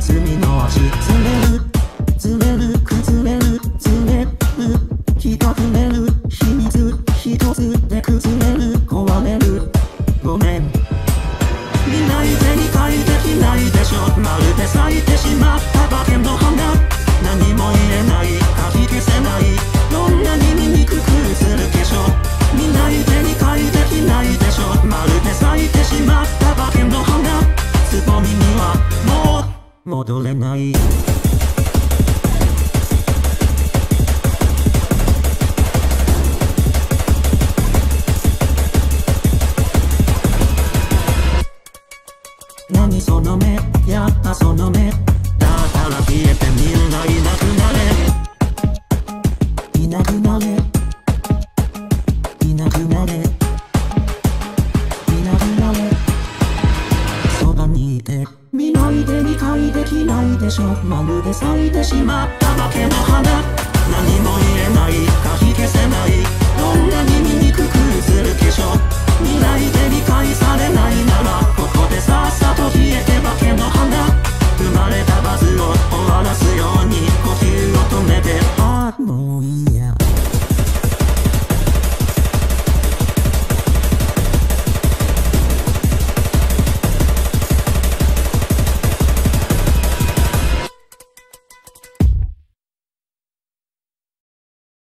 みの足ずれる崩れるずれるひと触れる秘密一つで崩れる壊れるごめん見ないで理解できないでしょまるで咲いてしまった化けの花何も言えないかき消せないどんなに醜くする化粧見ないで理解できないでしょまるで咲いてしまった化けの花つぼみにはもう戻れない何その目やったその目だから消えてみんないなくなれいなくなれいなくなれいなくなれそばにいて見ないで理解できないでしょまるで咲いてしまった化けの花何も言えないかき消せないどんなに醜くする化粧